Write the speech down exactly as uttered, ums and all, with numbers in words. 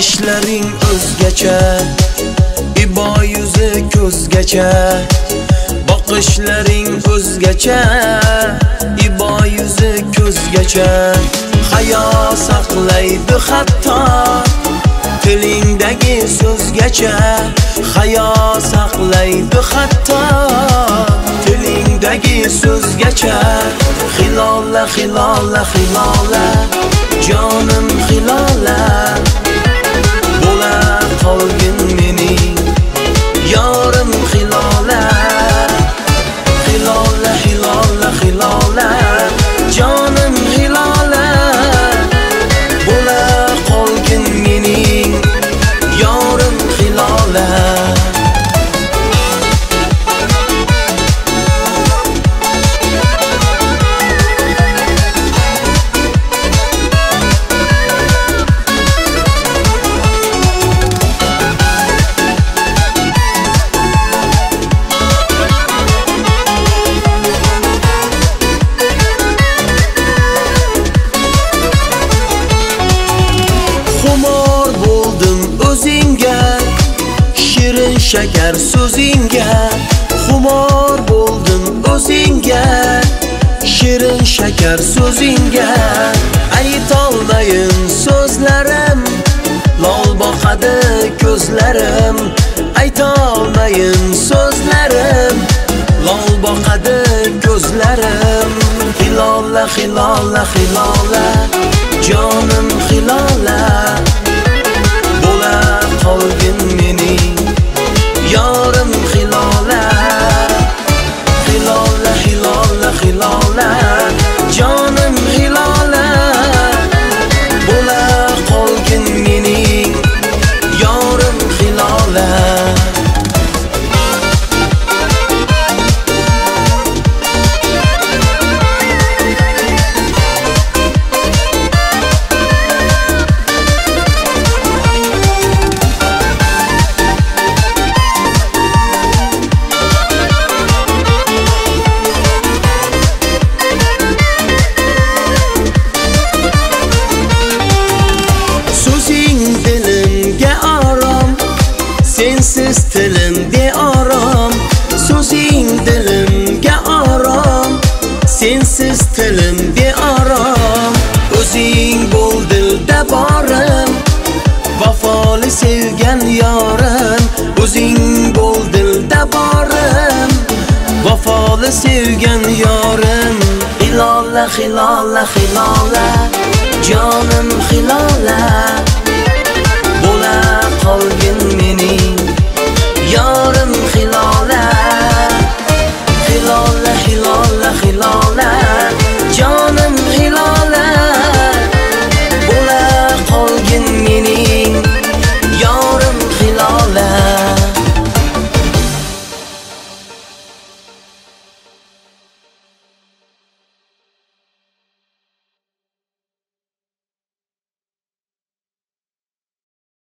Bakışların özgeçe, İbo yüzü ko'zgacha. Bakışların özgeçe, İbo yüzü ko'zgacha. Hayo saqlaydi hatto tilingdagi so'zgacha. Hayo saqlaydi hatto tilingdagi so'zgacha. Hilola hilola hilola jonim hilola, bo'la qolgin mening yorim hilola. Hilola hilola hilola jonim hilola, bo'la qolgin mening yorim hilola. Xumor bo'ldim o'zingga, shirin shakar so'zingga. Xumor bo'ldim o'zingga, shirin shakar so'zingga. Aytolmayin so'zlarim, lol boqadi ko'zlarim. Aytolmayin so'zlarim, lol boqadi ko'zlarim. Hilola hilola hilola jonim hilola, bo'la qolgin mening yorim hilola. Hilola hilola hilola jonim hilola, bo'la qolgin mening yorim hilola. Sensiz tilimga orom, so'zing dilimga orom. Sensiz tilimga orom, o'zing bo'l dilda borim. Vafoli sevgan yorim, o'zing bo'l dilda borim. Vafoli sevgan yorim. Hilola hilola hilola jonim hilola,